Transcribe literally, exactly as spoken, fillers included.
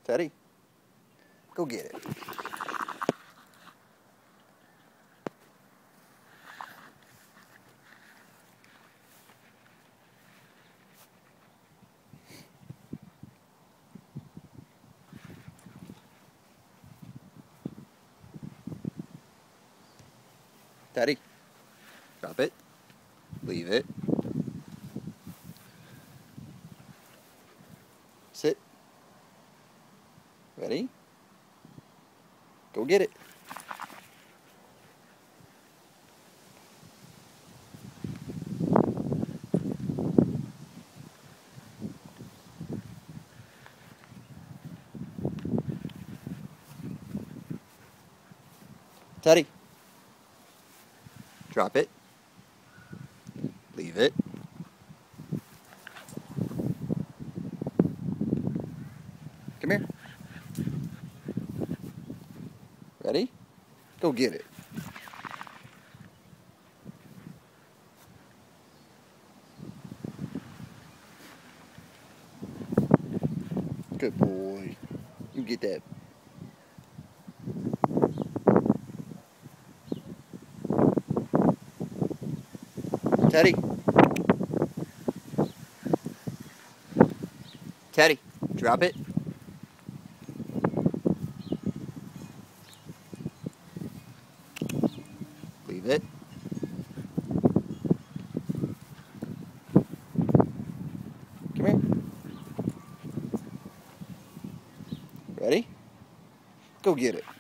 Teddy, go get it. Teddy, drop it, leave it, sit, ready, go get it. Teddy, drop it, leave it, come here, ready, go get it. Good boy, you get that. Teddy. Teddy, drop it. Leave it. Come here. Ready? Go get it.